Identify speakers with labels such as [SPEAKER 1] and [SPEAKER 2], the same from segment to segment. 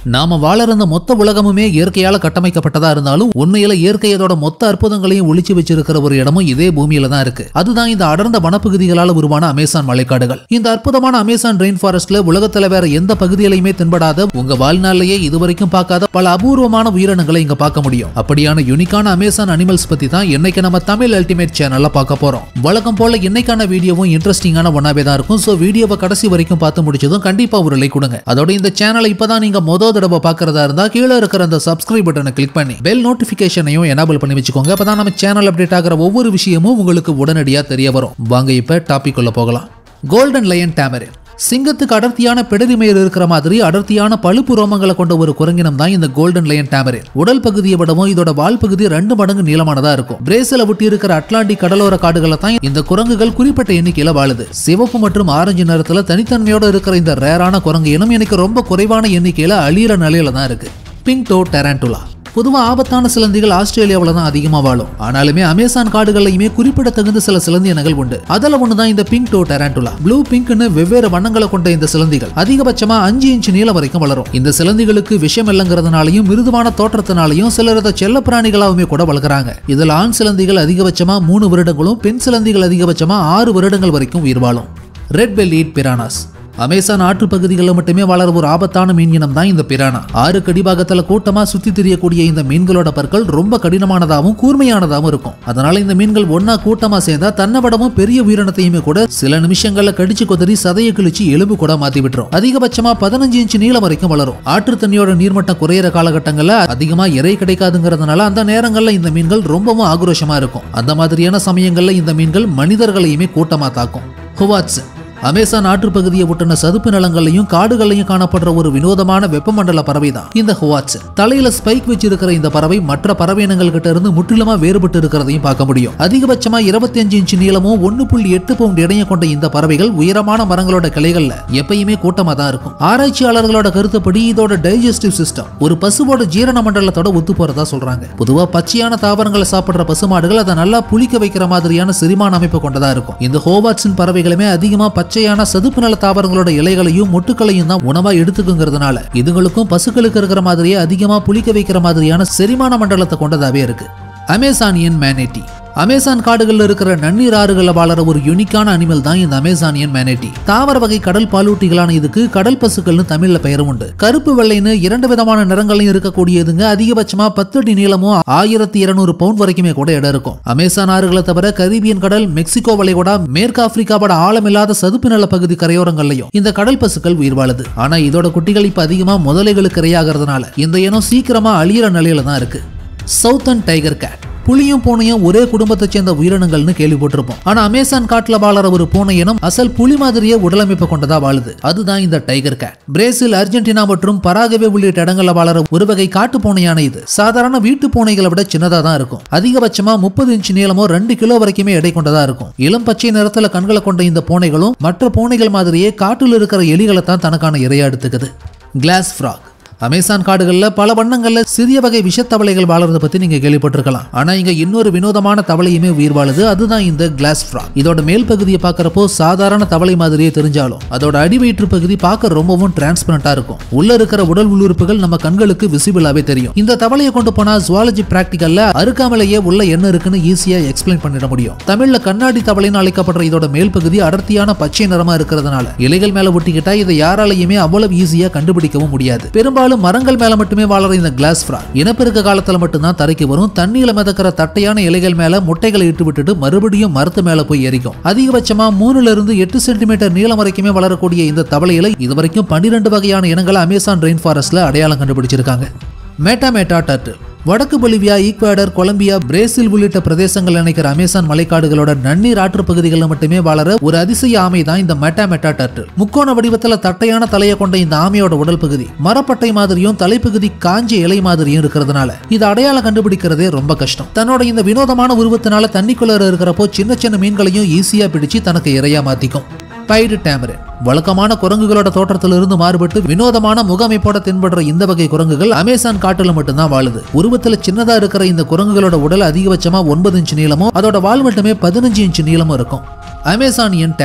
[SPEAKER 1] நாம வாழற இந்த மொத்த உலகமுமே இயற்கையால கட்டமைக்கப்பட்டதா இருந்தாலும் உண்மையில இயற்கை அதோட மொத்த அற்புதங்களையும் ஒளிச்சு வச்சிருக்கிற ஒரு இடமும் இதே பூமியில தான் இருக்கு. அதுதான் இந்த அடர்ந்த வனப்பகுதிகளால் உருவான அமேசான் மலைக்காடுகள். இந்த அற்புதமான அமேசான் ரெயின் ஃபாரஸ்ட்ல உலகத்துல வேற எந்த பகுதியிலுமே தென்படாத, உங்க வாழ்நாளிலேயே இதுவரைக்கும் பார்க்காத பல அபூர்வமான உயிரினங்களை இங்க பார்க்க முடியும். அப்படியான யூனிக்கான அமேசான் அனிமல்ஸ் பத்தி தான் இன்னைக்கு நம்ம தமிழ் அல்டிமேட் சேனல்ல பார்க்க போறோம். வழக்கம் போல இன்னைக்கான வீடியோவும் இன்ட்ரெஸ்டிங்கான ஒன்னாவே தான் இருக்கும். சோ வீடியோவை கடைசி வரைக்கும் பார்த்து முடிச்சதும் கண்டிப்பா ஒரு லைக் கொடுங்க. அதோட இந்த சேனலை இப்பதான் நீங்க முதல் தடவை பார்க்கறதா இருந்தா கீழே இருக்கிற அந்த சப்ஸ்கிரைப் பட்டனை கிளிக் பண்ணி பெல் நோட்டிபிகேஷனையும் எனேபிள் பண்ணி வச்சுக்கோங்க. அப்பதான் நம்ம சேனல் அப்டேட் ஆகிற ஒவ்வொரு விஷயமும் உங்களுக்கு உடனடியா தெரிய வரும். வாங்க இப்ப டாபிக் உள்ள போகலாம். கோல்டன் லயன் டாமரின் சிங்கத்துக்கு அடர்த்தியான பிடரிமயிர் இருக்கிற மாதிரி அடர்த்தியான பழுப்பு ரோமங்களை கொண்ட ஒரு குரங்கினம் தான் இந்த கோல்டன் லயன் டாமரின். உடல் பகுதியை விடவும் இதோட வால் பகுதி 2 மடங்கு நீளமானதா இருக்கும். பிரேசில ஒட்டி இருக்கிற அட்லாண்டிக் கடலோர காடுகளை தான் இந்த குரங்குகள் குறிப்பிட்ட எண்ணிக்கையில வாழுது. சிவப்பு மற்றும் ஆரஞ்சு நிறத்துல தனித்தன்மையோட இருக்கிற இந்த ரேரான குரங்கு இனம் எனக்கு ரொம்ப குறைவான எண்ணிக்கையில அழியிற நிலையில தான் இருக்கு. Pink toe tarantula. பொதுவா ஆபத்தான சிலந்திகள் ஆஸ்திரேலியாவில தான் அதிகமா வாழும். ஆனாலுமே அமேசான் காடுகள்லயுமே குறிப்பிடத்தகுந்த சில சிலந்தி இனங்கள் உண்டு. அதுல ஒண்ணுதான் இந்த பிங்க் டோ டரான்டுலா. ப்ளூ பிங்க்னு வெவ்வேறு வண்ணங்களை கொண்ட இந்த சிலந்திகள் அதிகபட்சமா 5 இன்ச் நீளம் வரைக்கும் வளரும். இந்த சிலந்திகளுக்கு விஷம் இல்லங்கிறதுனாலையும் மிருதுவான தோற்றத்தினாலையும் சிலரத செல்ல பிராணிகளாவுமே கூட வளர்க்குறாங்க. இதுல ஆண் சிலந்திகள் அதிகபட்சமா 3 வருடங்களும் பெண் சிலந்திகள் அதிகபட்சமா 6 வருடங்கள் வரைக்கும் உயிர் வாழும். Red bellied பிரானாஸ். அமேசான் ஆற்று பகுதிகளில் மட்டுமே வளர ஒரு ஆபத்தான மீன் இனம் தான் இந்த பிரானா. ஆறு கடிபாகத்துல கூட்டமா சுத்தி திரியக்கூடிய இந்த மீன்களோட பற்கள் ரொம்ப கடினமானதாகவும் கூர்மையானதாகவும் இருக்கும். அதனால இந்த மீன்கள் ஒன்னா கூட்டமா சேர்ந்தா தன்னை விடவும் பெரிய உயிரினத்தையுமே கூட சில நிமிஷங்கள்ல கடிச்சு கொதறி சதையை கிழிச்சு எலும்பு கூட மாத்தி விட்டுரும். அதிகபட்சமா 15 இன்ச் நீளம் வரைக்கும் வளரும். ஆற்று தண்ணியோட நீர்மட்டம் குறையிற காலகட்டங்கள்ல அதிகமா இறை கிடைக்காதுங்கிறதுனால அந்த நேரங்கள்ல இந்த மீன்கள் ரொம்பவும் ஆக்ரோஷமா இருக்கும். அந்த மாதிரியான சமயங்கள்ல இந்த மீன்கள் மனிதர்களையுமே கூட்டமா தாக்கும். ஹுவாட்ஸ். அமேசான் ஆற்று பகுதியை ஒட்டின சதுப்பு நிலங்களையும் காடுகளையும் காணப்படுற ஒரு வினோதமான வெப்பமண்டல பறவை தான் இந்த ஹுவாட்ஸ். தலையில ஸ்பைக் வச்சிருக்கிற இந்த பறவை மற்ற பறவை இனங்கள் கிட்ட இருந்து முற்றிலுமா வேறுபட்டு இருக்கிறதையும் பார்க்க முடியும். அதிகபட்சமா 25 இன்ச் நீளமும் 1.8 பவுண்ட் எடையை கொண்ட இந்த பறவைகள் உயரமான மரங்களோட கிளைகள்ல எப்பயுமே கூட்டமா தான் இருக்கும். ஆராய்ச்சியாளர்களோட கருத்துப்படி இதோட டைஜஸ்டிவ் சிஸ்டம் ஒரு பசுவோட ஜீரண மண்டலத்தோட ஒத்து போறதா சொல்றாங்க. பொதுவா பச்சையான தாவரங்களை சாப்பிடுற பசுமாடுகள் அதை நல்லா புளிக்க வைக்கிற மாதிரியான செரிமான அமைப்பு கொண்டதா இருக்கும். இந்த ஹுவாட்ஸின் பறவைகளுமே அதிகமா பச்சையான சதுப்பு நில தாவரங்களோட இலைகளையும் மொட்டுக்களையும் தான் உணவா எடுத்துக்குங்கிறதுனால இதுகளுக்கும் பசுக்களுக்கு இருக்கிற மாதிரியே அதிகமா புளிக்க வைக்கிற மாதிரியான செரிமான மண்டலத்தை கொண்டதாவே இருக்கு. அமேசானியன் மேனேட்டி. அமேசான் காடுகள்ல இருக்கிற நன்னீர் ஆறுகள்ல வாழற ஒரு யூனிக்கான அனிமல் தான் இந்த அமேசானியன் மேனேட்டி. தாவர வகை கடல் பாலூட்டிகளான இதுக்கு கடல் பசுக்கள்னு தமிழ்ல பெயரும் உண்டு. கருப்பு வெள்ளைன்னு 2 விதமான நிறங்களையும் இருக்கக்கூடியதுங்க. அதிகபட்சமா 10 அடி நீளமும் 1200 பவுண்ட் வரைக்குமே கூட இடம் இருக்கும். அமேசான் ஆறுகளை தவிர கரீபியன் கடல், மெக்சிகோ வளைகுடா, மேற்கு ஆப்பிரிக்காவோட ஆழமில்லாத சதுப்பு நில பகுதி கரையோரங்கள்லயும் இந்த கடல் பசுக்கள் உயிர் வாழுது. ஆனா இதோட குட்டிகள் இப்ப அதிகமா முதலைகளுக்கு இரையாகிறதுனால இந்த இனம் சீக்கிரமா அழியிற நிலையில தான் இருக்கு. Southern tiger cat. புலியும் பூனையும் ஒரே குடும்பத்தை சேர்ந்த உயிரினங்கள்னு கேள்விப்பட்டிருப்போம். ஆனா அமேசான் காட்டுல வாழற ஒரு பூனை இனம் அசல் புலி மாதிரியே உடலமைப்பு கொண்டதா வாழுது. அதுதான் இந்த டைகர் கேட். பிரேசில், அர்ஜென்டினா மற்றும் பராகுவே உள்ளிட்ட இடங்கள்ல வாழற ஒரு வகை காட்டு பூனையான இது சாதாரண வீட்டு பூனைகளை விட சின்னதா தான் இருக்கும். அதிகபட்சமா 30 இன்ச் நீளமோ 2 கிலோ வரைக்குமே எடை கொண்டதா இருக்கும். இளம் பச்சை நிறத்துல கண்களை கொண்ட இந்த பூனைகளும் மற்ற பூனைகள் மாதிரியே காட்டில் இருக்கிற எலிகளை தான் தனக்கான இரையா எடுத்துக்குது. Class frock. அமேசான் காடுகள்ல பல வண்ணங்கள்ல சிறிய வகை விஷத்தவளைகள் வாழறத பத்தி நீங்க கேள்விப்பட்டிருக்கலாம். ஆனா இங்க இன்னொரு வினோதமான தவளையுமே உயிர் வாழுது. அதுதான் இந்த கிளாஸ் ஃப்ராக். இதோட மேல் பகுதியை பார்க்கறப்போ சாதாரண தவளை மாதிரியே தெரிஞ்சாலும் அதோட அடிவயிற்று பகுதி பார்க்க ரொம்பவும் டிரான்ஸ்பரண்டா இருக்கும். உள்ள இருக்கிற உடல் உள்ளுறுப்புகள் நம்ம கண்களுக்கு விசிபிளாவே தெரியும். இந்த தவளையை கொண்டு போனா ஜுவாலஜி பிராக்டிகல்ல அறுக்காமலேயே உள்ள என்ன இருக்குன்னு ஈஸியா எக்ஸ்பிளைன் பண்ணிட முடியும். தமிழ்ல கண்ணாடி தவளைன்னு அழைக்கப்படுற இதோட மேல் பகுதி அடர்த்தியான பச்சை நிறமா இருக்கிறதுனால இலைகள் மேல ஒட்டிக்கிட்டா இதை யாராலையுமே அவ்வளவு ஈஸியா கண்டுபிடிக்கவும் முடியாது. பெரும்பாலும் மரங்கள் மேல மட்டுமே வாழற இந்த கிளாஸ் ஃப்ராக் இனப்பெருக்க காலத்துல மட்டும்தான் தரைக்கு வரும். தண்ணியில மிதக்கிற தட்டையான இலைகள் மேல முட்டைகளை இட்டு விட்டுட்டு மறுபடியும் மரத்து மேல போய் ஏறிக்கும். அதிகபட்சமா 3 to 8 சென்டிமீட்டர் நீளம் வரைக்குமே வளரக்கூடிய இந்த தவளையில இதுவரைக்கும் 12 வகையான இனங்களை அமேசான் ரெயின் ஃபாரஸ்ட்ல அடையாளம் கண்டுபிடிச்சிருக்காங்க. Matamata turtle. வடக்கு பொலிவியா, ஈக்வடார், கொலம்பியா, பிரேசில் உள்ளிட்ட பிரதேசங்கள் இணைக்கிற அமேசான் மலைக்காடுகளோட நன்னீர் ஆற்று பகுதிகளில் மட்டுமே வாழற ஒரு அதிசய ஆமை தான் இந்த மேட்டாமேட்டா டர்ட்டில். முக்கோண வடிவத்துல தட்டையான தலையை கொண்ட இந்த ஆமையோட உடல் பகுதி மரப்பட்டை மாதிரியும் தலைப்பகுதி காஞ்ச இலை மாதிரியும் இருக்கிறதுனால இது அடையாளம் கண்டுபிடிக்கிறதே ரொம்ப கஷ்டம். தன்னோட இந்த வினோதமான உருவத்தினால தண்ணிக்குள்ள இருக்கிறப்போ சின்ன சின்ன மீன்களையும் ஈஸியா பிடிச்சு தனக்கு இரையா மாத்திக்கும். Baidu tamarin. வழக்கமான குரங்குகளோட தோற்றத்திலிருந்து மாறுபட்டு வினோதமான முகமைப்போட தென்படுற இந்த வகை குரங்குகள் அமேசான் காட்டுல மட்டும்தான் வாழுது. உருவத்துல சின்னதா இருக்கிற இந்த குரங்குகளோட உடல் அதிகபட்சமா 9 இன்ச் நீளமும் அதோட வால் மட்டுமே 15 இன்ச் நீளமும் இருக்கும். Amazonian tapir.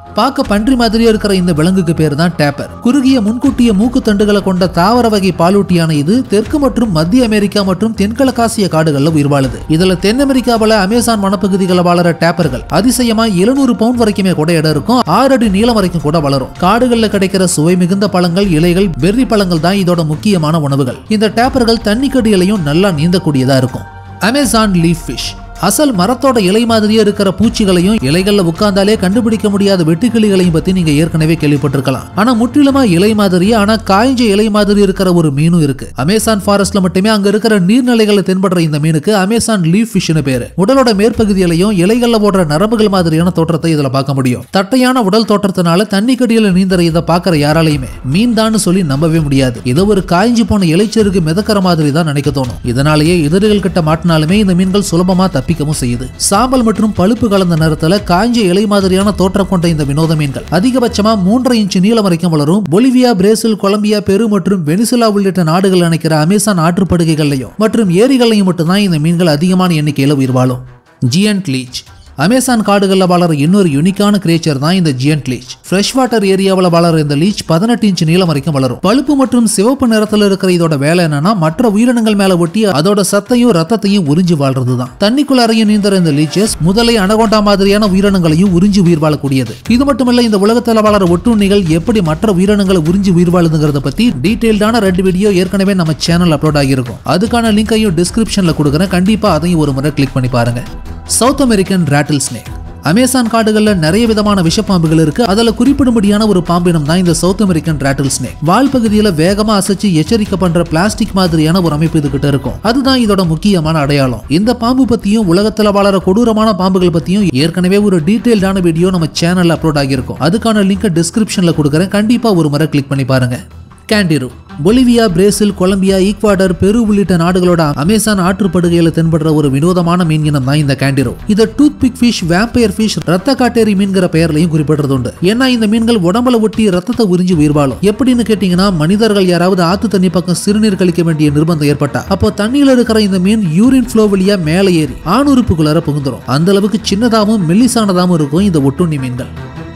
[SPEAKER 1] பார்க்க பன்றி மாதிரியே இருக்கிற இந்த விலங்குக்கு பேர் தான் டேப்பர். குறுகிய முன்கூட்டிய மூக்கு தண்டுகளை கொண்ட தாவர வகை பாலூட்டியான இது தெற்கு மற்றும் மத்திய அமெரிக்கா மற்றும் தென்கிழக்காசிய காடுகள்ல உயிர் வாழுது. இதுல தென் அமெரிக்காவில அமேசான் வனப்பகுதிகளை வாழற டேப்பர்கள் அதிசயமா 700 பவுண்ட் வரைக்குமே கூட இடம் இருக்கும். 6 அடி நீளம் வரைக்கும் கூட வளரும். காடுகள்ல கிடைக்கிற சுவை மிகுந்த பழங்கள், இலைகள், பெர்ரி பழங்கள் தான் இதோட முக்கியமான உணவுகள். இந்த டேப்பர்கள் தண்ணிக்கடியிலையும் நல்லா நீந்தக்கூடியதா இருக்கும். அமேசான் லீஃப் ஃபிஷ் அசல் மரத்தோட இலை மாதிரியே இருக்கிற பூச்சிகளையும் இலைகள்ல உட்கார்ந்தாலே கண்டுபிடிக்க முடியாத வெட்டுக்கிளிகளையும் பத்தி நீங்க ஏற்கனவே கேள்விப்பட்டிருக்கலாம். ஆனா முற்றிலுமா இலை மாதிரியே ஆனா காய்ஞ்ச இலை மாதிரி இருக்கிற ஒரு மீனும் இருக்கு. அமேசான் ஃபாரஸ்ட்ல மட்டுமே அங்க இருக்கிற நீர்நிலைகளை தென்படுற இந்த மீனுக்கு அமேசான் லீஃப் ஃபிஷ்னு பேரு. உடலோட மேற்பகுதியிலையும் இலைகள்ல போடுற நரம்புகள் மாதிரியான தோற்றத்தை இதுல பார்க்க முடியும். தட்டையான உடல் தோற்றத்தினால தண்ணி கடியில நீந்தற இதை பார்க்கிற யாராலையுமே மீன் தான் சொல்லி நம்பவே முடியாது. ஏதோ ஒரு காய்ஞ்சி போன இலைச்சருக்கு மிதக்கிற மாதிரி தான் நினைக்க தோணும். இதனாலேயே எதிரிகள் கிட்ட மாட்டினாலுமே இந்த மீன்கள் சுலபமா செய்யுது. சாம்பல் மற்றும் பழுப்பு கலந்த நிறத்துல காய்ஞ்ச இலை மாதிரியான தோற்றம் கொண்ட இந்த வினோத மீன்கள் அதிகபட்சமா 3.5 இன்ச் நீளம் வரைக்கும் வளரும். பொலிவியா, பிரேசில், கொலம்பியா, பெரு மற்றும் வெனிசுலா உள்ளிட்ட நாடுகள் நினைக்கிற அமேசான் ஆற்றுப்படுகைகளையும் மற்றும் ஏரிகளையும் மட்டும்தான் இந்த மீன்கள் அதிகமான எண்ணிக்கையில உயிர் வாழும். ஜியன்ட் லீச் அமேசான் காடுகள்ல வளர இன்னொரு யூனிக்கான கிரியேச்சர் தான் இந்த ஜியன்ட் லீச். ஃப்ரெஷ் வாட்டர் ஏரியாவில் வளர இந்த லீச் 18 இன்ச் நீளம் வரைக்கும் வளரும். பழுப்பு மற்றும் சிவப்பு நிறத்தில் இருக்கிற இதோட வேலை என்னன்னா மற்ற உயிரினங்கள் மேல ஒட்டி அதோட சத்தையும் ரத்தத்தையும் உறிஞ்சி வாழ்றதுதான். தண்ணிக்குள்ளாரையும் நீந்தற இந்த லீச்சஸ் முதலை, அனகோண்டா மாதிரியான உயிரினங்களையும் உறிஞ்சி உயிர் வாழக்கூடியது. இது மட்டுமல்ல, இந்த உலகத்தில் வளர ஒட்டுண்ணிகள் எப்படி மற்ற உயிரினங்களை உறிஞ்சி உயிர் வாழுதுங்கிறத பத்தி டீடைல்டான 2 வீடியோ ஏற்கனவே நம்ம சேனல் அப்லோட் ஆகியிருக்கும். அதுக்கான லிங்கையும் டிஸ்கிரிப்ஷன்ல கொடுக்குறேன். கண்டிப்பா அதையும் ஒரு முறை கிளிக் பண்ணி பாருங்க. South American rattlesnake Amazon காடுகள்ல நிறைய விதமான விஷப்பாம்புகள் இருக்கு. அதுல குறிப்பிடும்படியான ஒரு பாம்பினம் தான் இந்த சவுத் அமெரிக்கன் ராட்டில் ஸ்னேக். வால் பகுதியில வேகமா அசைச்சு எச்சரிக்கை பண்ற பிளாஸ்டிக் மாதிரியான ஒரு அமைப்பு இதுகிட்ட இருக்கும். அதுதான் இதோட முக்கியமான அடையாளம். இந்த பாம்பு பத்தியும் உலகத்துல வளர கொடூரமான பாம்புகள் பத்தியும் ஏற்கனவே ஒரு டீடைல்டான வீடியோ நம்ம சேனல்ல அப்லோட் ஆகியிருக்கும். அதுக்கான லிங்கை டிஸ்கிரிப்ஷன்ல கொடுக்குறேன். கண்டிப்பா ஒரு முறை கிளிக் பண்ணி பாருங்க. Candiru Bolivia, Brazil, Colombia, Ecuador, Peru உள்ளிட்ட நாடுகளோட அமேசான் ஆற்றுப்படுகையில தென்படுற ஒரு வினோதமான மீன் இனம் தான் இந்த கேண்டிரோ. இத toothpick fish, vampire fish, ரத்த காட்டேரி மீன்கிற பெயர்லையும் குறிப்பிடுறது உண்டு. ஏன்னா இந்த மீன்கள் உடம்புல ஒட்டி ரத்தத்தை உறிஞ்சி உயிர் வாழும். எப்படின்னு கேட்டீங்கன்னா, மனிதர்கள் யாராவது ஆத்து தண்ணி பக்கம் சிறுநீர் கழிக்க வேண்டிய நிர்பந்தம் ஏற்பட்டா அப்போ தண்ணியில இருக்கிற இந்த மீன் யூரின் ஃப்ளோ வழியா மேலே ஏறி ஆணுறுப்புக்குள்ளார புகுந்துரும். அந்த அளவுக்கு சின்னதாகவும் மெல்லிசானதாகவும் இருக்கும் இந்த ஒட்டுண்ணி மீன்கள்.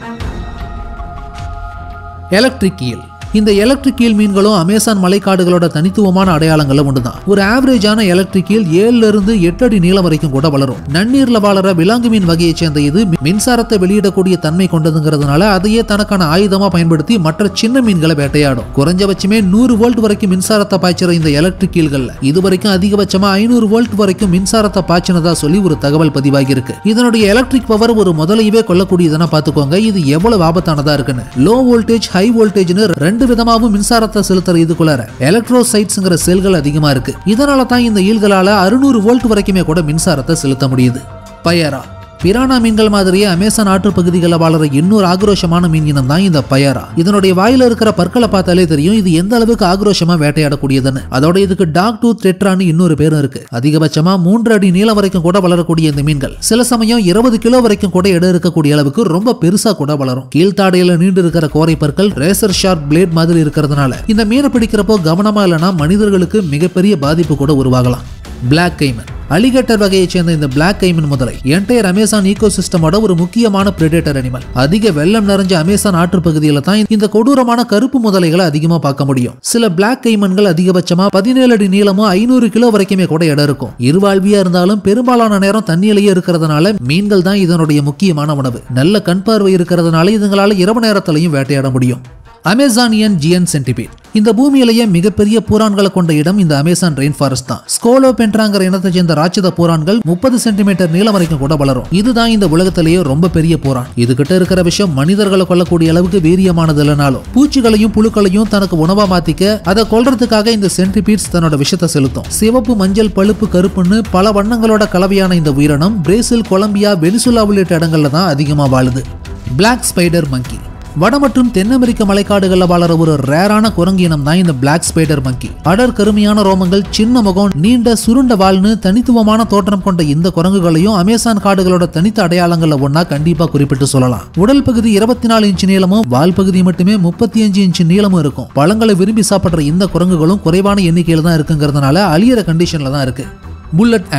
[SPEAKER 1] எலக்ட்ரிக் ஈல் இந்த எலக்ட்ரிக் ஈல் மீன்களும் அமேசான் மலைக்காடுகளோட தனித்துவமான அடையாளங்கள்ல ஒன்றுதான். ஒரு ஆவரேஜான எலக்ட்ரிக் ஈல் 7 இருந்து 8 அடி நீளம் வரைக்கும் கூட வளரும். நன்னீர்ல வாழற விலாங்கு மீன் வகையை சேர்ந்த இது மின்சாரத்தை வெளியிடக்கூடிய தன்மை கொண்டதுங்கிறதுனால அதையே தனக்கான ஆயுதமா பயன்படுத்தி மற்ற சின்ன மீன்களை வேட்டையாடும். குறைஞ்சபட்சமே 100 வோல்ட் வரைக்கும் மின்சாரத்தை பாய்ச்சுற இந்த எலக்ட்ரிக் ஈல்கள்ல இதுவரைக்கும் அதிகபட்சமா 500 வோல்ட் வரைக்கும் மின்சாரத்தை பாய்ச்சினதா சொல்லி ஒரு தகவல் பதிவாகி இருக்கு. இதனுடைய எலக்ட்ரிக் பவர் ஒரு முதலையவே கொல்லக்கூடியதுன்னா பாத்துக்கோங்க இது எவ்வளவு ஆபத்தானதா இருக்குன்னு. லோ வோல்டேஜ், ஹை வோல்டேஜ்னு 2 விதமாவும் மின்சாரத்தை செலுத்துற இதுக்குள்ளார எலக்ட்ரோசைட்ஸ்ங்கிற செல்கள் அதிகமா இருக்கு. இதனால தான் இந்த ஈல்களால 600 வோல்ட் வரைக்குமே கூட மின்சாரத்தை செலுத்த முடியுது. பையரா பிரானா மீன்கள் மாதிரியே அமேசான் ஆற்று பகுதிகளில் வளர இன்னொரு ஆக்ரோஷமான மீன் இனம் தான் இந்த பையரா. இதனுடைய வாயில இருக்கிற பற்களை பார்த்தாலே தெரியும் இது எந்த அளவுக்கு ஆக்ரோஷமா வேட்டையாடக்கூடியதுன்னு. அதோட இதுக்கு டாக் டூத் டெட்ரான்னு இன்னொரு பேரும் இருக்கு. அதிகபட்சமா 3 அடி நீளம் வரைக்கும் கூட வளரக்கூடிய இந்த மீன்கள் சில சமயம் 20 கிலோ வரைக்கும் கூட எடை இருக்கக்கூடிய அளவுக்கு ரொம்ப பெருசா கூட வளரும். கீழ்த்தாடையில நீண்டு இருக்கிற கோரை பற்கள் ரேசர் ஷார்ப் பிளேட் மாதிரி இருக்கிறதுனால இந்த மீனை பிடிக்கிறப்போ கவனமா இல்லைன்னா மனிதர்களுக்கு மிகப்பெரிய பாதிப்பு கூட உருவாகலாம். பிளாக் கைமன் அலிகேட்டர் வகையை சேர்ந்த இந்த பிளாக் கைமன் முதலை என்டையர் அமேசான் ஈகோசிஸ்டமோட ஒரு முக்கியமான பிரெடேட்டர் அனிமல். அதிக வெள்ளம் நிறைஞ்ச அமேசான் ஆற்று பகுதியில தான் இந்த கொடூரமான கருப்பு முதலைகளை அதிகமா பார்க்க முடியும். சில பிளாக் கைமன்கள் அதிகபட்சமா 17 அடி நீளமும் 500 கிலோ வரைக்குமே கூட இடம் இருக்கும். இருவாழ்வியா இருந்தாலும் பெரும்பாலான நேரம் தண்ணியிலேயே இருக்கிறதுனால மீன்கள் தான் இதனுடைய முக்கியமான உணவு. நல்ல கண் பார்வை இருக்கிறதுனால இதுங்களால இரவு நேரத்திலையும் வேட்டையாட முடியும். அமேசானியன் ஜியன்ட் சென்டிபீட் இந்த பூமியிலேயே மிகப்பெரிய பூரான்களை கொண்ட இடம் இந்த அமேசான் ரெயின் ஃபாரஸ்ட் தான். ஸ்கோலோபென்ட்ராங்கிற இனத்தை சேர்ந்த ராட்சத பூரான்கள் 30 சென்டிமீட்டர் நீளம் வரைக்கும் கூட வளரும். இதுதான் இந்த உலகத்திலேயே ரொம்ப பெரிய பூரான். இதுகிட்ட இருக்கிற விஷயம் மனிதர்களை கொல்லக்கூடிய அளவுக்கு வீரியமானது இல்லைனாலும் பூச்சிகளையும் புழுக்களையும் தனக்கு உணவா மாத்திக்க அதை கொல்றதுக்காக இந்த சென்டிபீட்ஸ் தன்னோட விஷத்தை செலுத்தும். சிவப்பு, மஞ்சள், பழுப்பு, கருப்புன்னு பல வண்ணங்களோட கலவையான இந்த உயிரினம் பிரேசில், கொலம்பியா, வெனிசுலா உள்ளிட்ட இடங்கள்ல தான் அதிகமா வாழுது. பிளாக் ஸ்பைடர் மங்கி வட மற்றும் தென் அமெரிக்க மலைக்காடுகளில் வளர ஒரு ரேரான குரங்கு இனம் தான் இந்த பிளாக் ஸ்பைடர் மங்கி. அடர் கருமையான ரோமங்கள், சின்ன முகம், நீண்ட சுருண்ட வால்னு தனித்துவமான தோற்றம் கொண்ட இந்த குரங்குகளையும் அமேசான் காடுகளோட தனித்த அடையாளங்கள்ல ஒன்னா கண்டிப்பா குறிப்பிட்டு சொல்லலாம். உடல் பகுதி 24 இன்ச் நீளமும் வால் பகுதி மட்டுமே 35 இன்ச் நீளமும் இருக்கும். பழங்களை விரும்பி சாப்பிடுற இந்த குரங்குகளும் குறைவான எண்ணிக்கையில தான் இருக்குங்கிறதுனால அழியிற கண்டிஷன்ல தான் இருக்கு. புல்லட் ஆண்ட்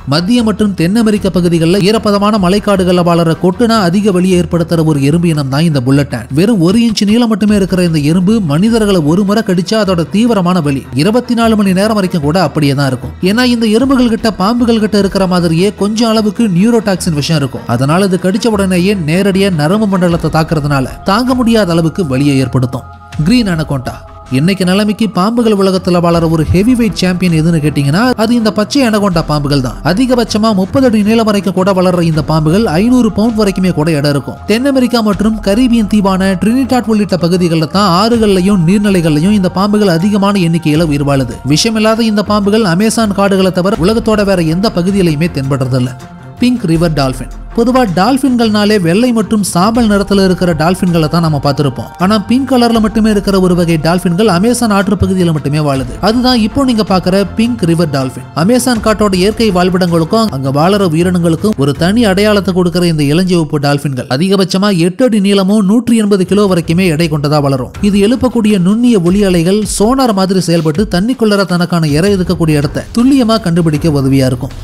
[SPEAKER 1] மத்திய மற்றும் தென் அமெரிக்க பகுதிகளில் ஈரப்பதமான மலைக்காடுகளில் வாழற கொட்டுனா அதிக வலியை ஏற்படுத்துற ஒரு எறும்பு இனம் தான் இந்த புல்லட் ஆண்ட். வெறும் 1 இன்ச் நீளம் மட்டுமே இருக்கிற இந்த எறும்பு மனிதர்களை ஒரு முறை கடிச்சா அதோட தீவிரமான வலி 24 மணி நேரம் வரைக்கும் கூட அப்படியே தான் இருக்கும். ஏன்னா இந்த எறும்புகள் கிட்ட பாம்புகள் கிட்ட இருக்கிற மாதிரியே கொஞ்சம் அளவுக்கு நியூரோடாக்சின் விஷயம் இருக்கும். அதனால இது கடிச்ச உடனேயே நேரடியா நரம்பு மண்டலத்தை தாக்குறதுனால தாங்க முடியாத அளவுக்கு வலியை ஏற்படுத்தும். கிரீன் அனகோண்டா இன்னைக்கு நிலைமைக்கு பாம்புகள் உலகத்துல வாழற ஒரு ஹெவி வெயிட் சாம்பியன் எதுன்னு கேட்டீங்கன்னா அது இந்த பச்சை அனகோண்டா பாம்புகள் தான். அதிகபட்சமா 30 அடி நீளம் வரைக்கும் கூட வளர்ற இந்த பாம்புகள் 500 பவுண்ட் வரைக்குமே கூட இடம் இருக்கும். தென் அமெரிக்கா மற்றும் கரீபியன் தீவான ட்ரினிடாட் உள்ளிட்ட பகுதிகளில் தான் ஆறுகள்லையும் நீர்நிலைகள்லையும் இந்த பாம்புகள் அதிகமான எண்ணிக்கையில உயிர் வாழுது. விஷயமில்லாத இந்த பாம்புகள் அமேசான் காடுகளை தவிர உலகத்தோட வேற எந்த பகுதியிலையுமே தென்படுறதில்ல. பிங்க் ரிவர் டால்பின் பொதுவா டால்பின்கள்னாலே வெள்ளை மற்றும் சாம்பல் நிறத்துல இருக்கிற டால்பின்களை தான் நம்ம பார்த்திருப்போம். ஆனா பிங்க் கலர்ல மட்டுமே இருக்கிற ஒரு வகை டால்பின்கள் அமேசான் ஆற்று பகுதியில் மட்டுமே வாழுது. அதுதான் இப்போ நீங்க பாக்குற பிங்க் ரிவர் டால்பின். அமேசான் காட்டோட இயற்கை வாழ்விடங்களுக்கும் அங்க வாழற உயிரினங்களுக்கும் ஒரு தனி அடையாளத்தை கொடுக்கிற இந்த இளஞ்சிவப்பு டால்பின்கள் அதிகபட்சமா 8 அடி நீளமும் 180 கிலோ வரைக்குமே எடை கொண்டதா வளரும். இது எழுப்பக்கூடிய நுண்ணிய ஒளி அலைகள் சோனார் மாதிரி செயல்பட்டு தண்ணிக்குள்ளர தனக்கான இறை இருக்கக்கூடிய இடத்தை துல்லியமா கண்டுபிடிக்க உதவியா இருக்கும்.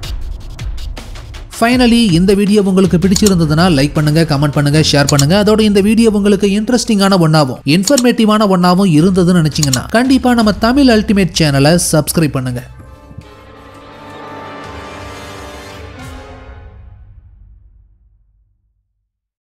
[SPEAKER 1] ஃபைனலி இந்த வீடியோ உங்களுக்கு பிடிச்சிருந்ததுன்னா லைக் பண்ணுங்க, கமெண்ட் பண்ணுங்க, ஷேர் பண்ணுங்க. அதோட இந்த வீடியோ உங்களுக்கு இன்ட்ரெஸ்டிங்கான ஒன்னாவும் இன்ஃபர்மேட்டிவான ஒன்னாவும் இருந்ததுன்னு நினைச்சீங்கன்னா கண்டிப்பா நம்ம தமிழ் அல்டிமேட் சேனலை சப்ஸ்கிரைப் பண்ணுங்க.